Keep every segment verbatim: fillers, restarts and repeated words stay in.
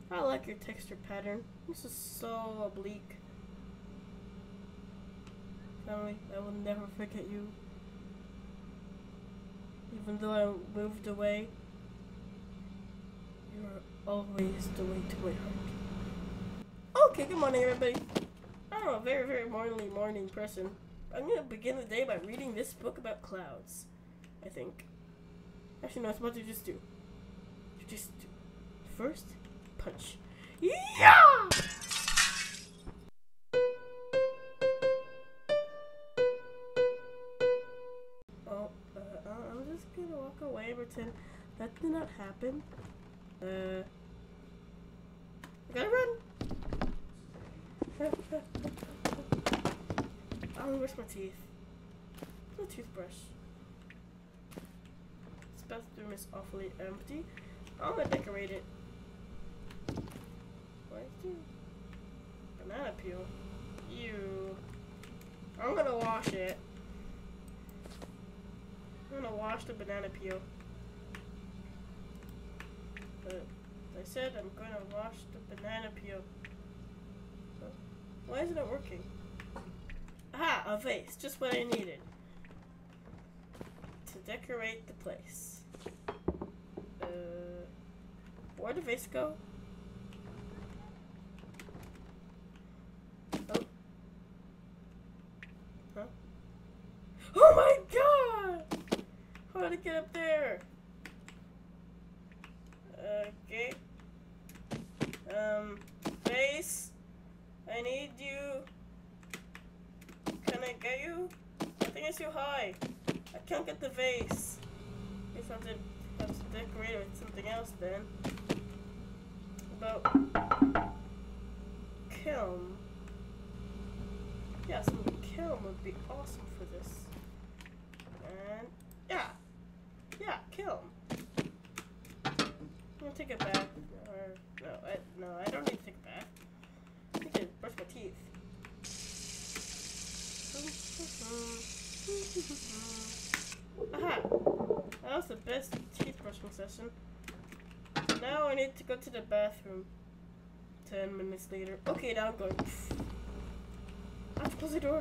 I like your texture pattern. This is so oblique. Family, I will never forget you. Even though I moved away, you are always the way to my heart. Okay, good morning, everybody. I'm a very, very morning, morning person. I'm gonna begin the day by reading this book about clouds. I think. Actually, no, it's what to just do. You just do. First, punch. Yeah! Oh, uh, I'm just gonna walk away, pretend that did not happen. Uh, I gotta run. I'm gonna brush my teeth. No toothbrush. This bathroom is awfully empty. I'm gonna decorate it. Where's the banana peel? Ew. I'm gonna wash it. I'm gonna wash the banana peel. But I said I'm gonna wash the banana peel. So, why isn't it working? Aha! A vase. Just what I needed. To decorate the place. Uh, where'd the vase go? Oh. Huh? Oh my god! How did it get up there? Okay. Um, vase. I need you. Can I get you? I think it's too high. I can't get the vase. Guess I have to, have to decorate it with something else then. About kiln. Yeah, some kiln would be awesome for this. And yeah, yeah, kiln. I'm gonna take a bath. Or no, I no, I don't need to take a bath. I need to brush my teeth. Aha! That was the best teeth brushing session. Now I need to go to the bathroom. Ten minutes later. Okay, now I'm going. I have to close the door.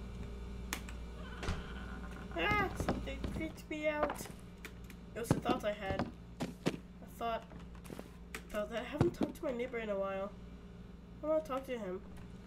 Ah! Something creeped me out. It was a thought I had. I thought about that. I haven't talked to my neighbor in a while. I want to talk to him.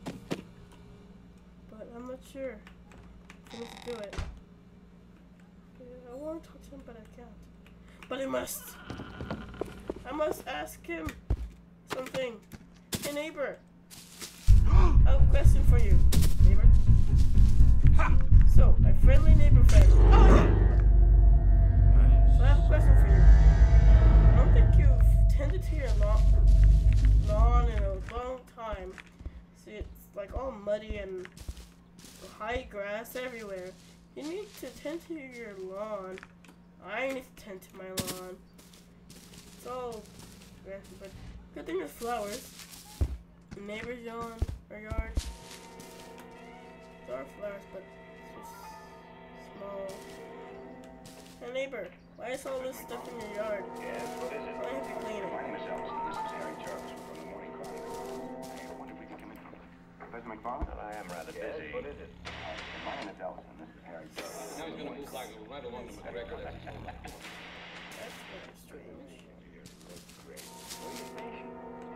But I'm not sure if I need to do it. Yeah, I want to talk to him, but I can't. But I must. I must ask him something. Hey, neighbor. I have a question for you, neighbor. Ha! So, my friendly neighbor friend. Oh, yeah. So I have a question for you. I don't think you've tended to your lawn, lawn in a long time. See, it's like all muddy and high grass everywhere. You need to tend to your lawn. I need to tend to my lawn. It's all grassy, but good thing there's flowers. The neighbor's lawn or yard. There are flowers, but it's just small. Hey neighbor, why is all this stuff in your yard? Yes, what is it? Why have you clean it? My name is Elson. This is Harry Jarvis from the Morning Chronicle. Hey, I wonder if we can come in. Professor McFarland? Well, I am rather Yes, busy. what is it? Uh, my name is Elson. This is Harry Jarvis. Now he's gonna move like right along the McGregor. That's very strange. Great. What are you patient?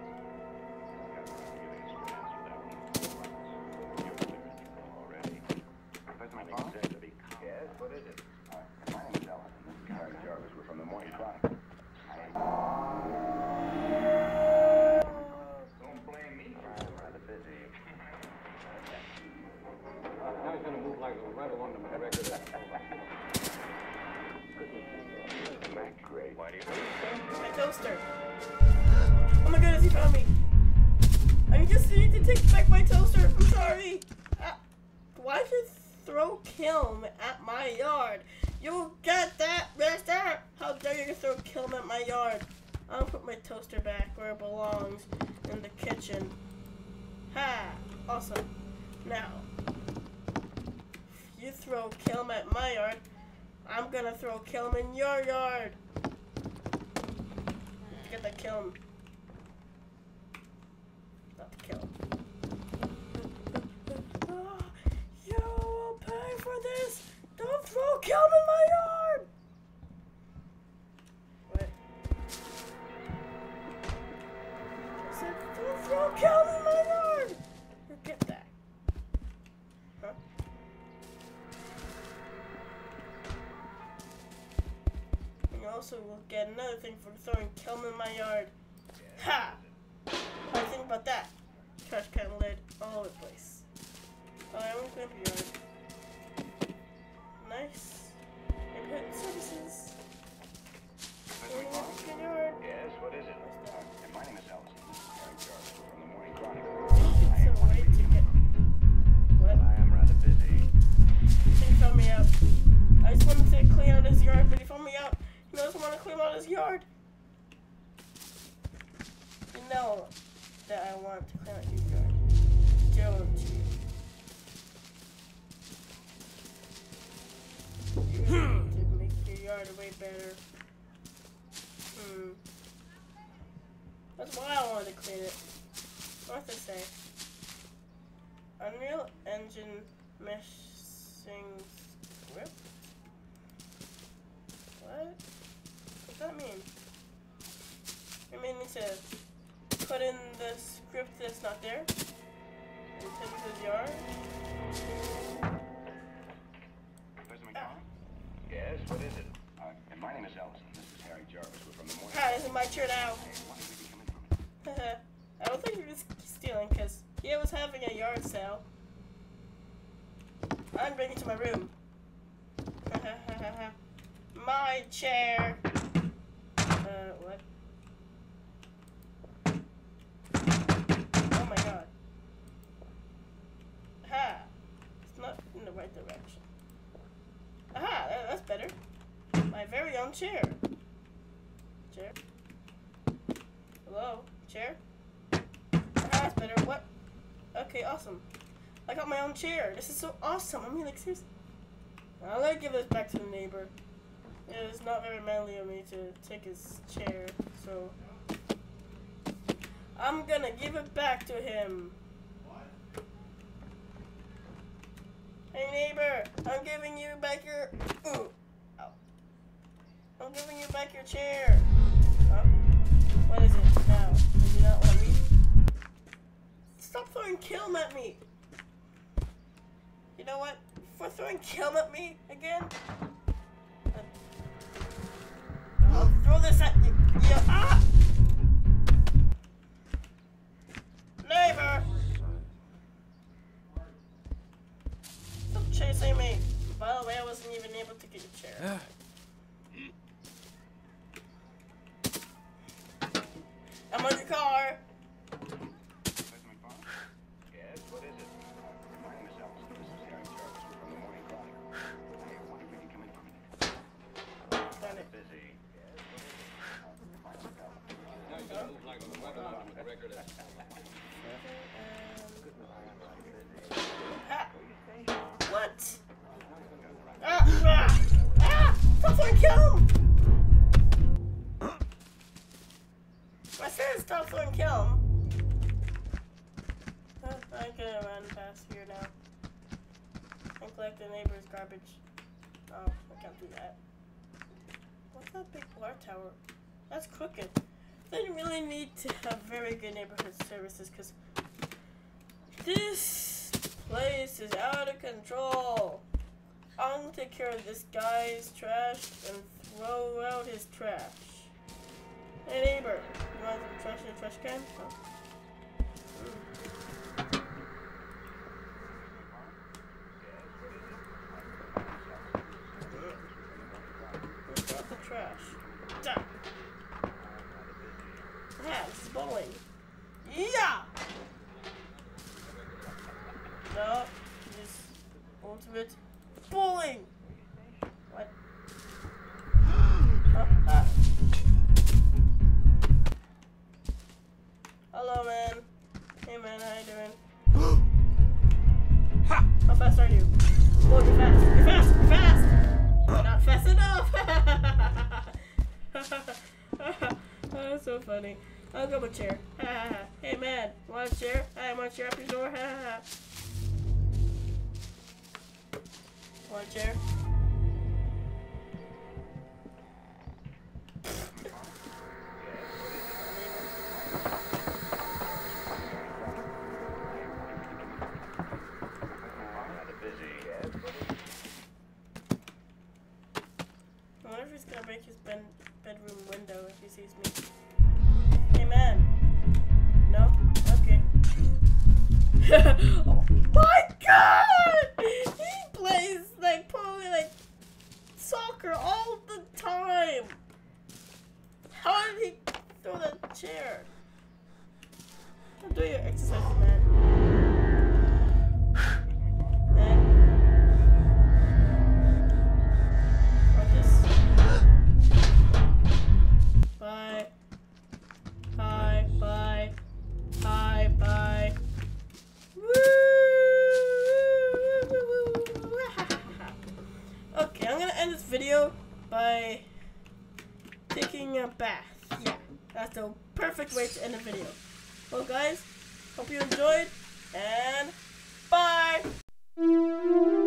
Already. Professor McFarland? Yes, what is it? Uh, my name is Elson. This is Harry Jarvis. We're from the Morning Chronicle. Don't blame me. I'm rather busy. Now he's gonna move like right along the McGregor. Mac, great. Why do you My toaster. Oh my goodness, he found me. I just need to take back my toaster. I'm sorry. Uh, why did you throw kiln at my yard? You get that, mister? How dare you throw kiln at my yard? I'll put my toaster back where it belongs, in the kitchen. Ha! Awesome. Now, if you throw kiln at my yard, I'm gonna throw kiln in your yard. Get that kiln. want to kill him. You will pay for this! Don't throw Kelm in my yard! What? I said, don't throw Kelm in my yard! Forget that. Huh? And you also will get another thing for throwing Kelm in my yard. Ha! How do you think about that? Trash can lid all over the place. Oh, I won't clean up your yard. Nice. Neighborhood services. Cleaning up your yard. Yes, what is it? Uh, my name is Allison. This is Harry Jarvis from the Morning Chronicle. It's a way to get. What? I am rather busy. He found me out. I just wanted to clean out his yard, but he found me out. He doesn't want to clean out his yard. You know that I want to clean out your yard, don't you? You need to make your yard way better. Hmm. That's why I wanted to clean it. What does it say? Unreal Engine meshing script? What? What's that mean? You mean me to put in the script that's not there? In Tim's yard? President McDonald? Yes, what is it? Uh, and my name is Allison. This is Harry Jarvis. We're from the Morning Hi, this is my turn now. Hey, why don't we be coming from it? I don't think you're just stealing, because he was having a yard sale. I'm bringing it to my room. My chair. Uh, what? Oh my god. Ha! It's not in the right direction. Aha! That, that's better. My very own chair. Chair. Hello? Chair? Aha, that's better. What? Okay, awesome. I got my own chair. This is so awesome. I mean, like, seriously. I'm gonna give this back to the neighbor. It is not very manly of me to take his chair, so I'm gonna give it back to him. Hey neighbor, I'm giving you back your. Ooh, ow. I'm giving you back your chair. Huh? What is it now? Does you not want me? Stop throwing Kelm at me. You know what? For throwing Kelm at me again. I'll throw this at you. Yeah. Ah! Neighbor! Stop chasing me. By the way, I wasn't even able to get your chair. I'm on your car. President McDonald? Yes, what is it? Uh, my name is Allison. This is Harry Jarvis. We're from the Morning Chronicle. Hey, why don't we be coming from it? Darn it. Busy. Now you gotta move like a weapon on the record. Ah. What? Ah! Ah! Ah! Stop throwing Kelm! I said stop throwing Kelm. Uh, I'm gonna run past here now and collect the neighbor's garbage. Oh, I can't do that. What's that big water tower? That's crooked. They really need to have very good neighborhood services because this place is out of control. I'm gonna take care of this guy's trash and throw out his trash. Hey neighbor, you want some trash in the trash can? Oh. Mm. Where's the trash? Da. Yeah, this is bowling. Yeah! No, just ultimate bowling! What? uh, uh. Hello, man. Hey, man, how you doing? Ha! How fast are you? Oh, you're fast. You're fast. You're fast. You're not fast enough. Oh, that's so funny. I'll grab a chair. Ha ha ha. Hey man, want a chair? I want a chair up your door. Ha ha ha. Want a chair? I wonder if he's gonna break his bed bedroom window if he sees me. Hey man. No? Okay. Oh my god! He plays like probably like soccer all the time. How did he throw that chair? Don't do your exercises, man. Then or this. Bye. Bye. Bye. Bye. Bye. Okay, I'm gonna end this video by taking a bath. Yeah, that's the perfect way to end a video. Well, guys, hope you enjoyed, and bye!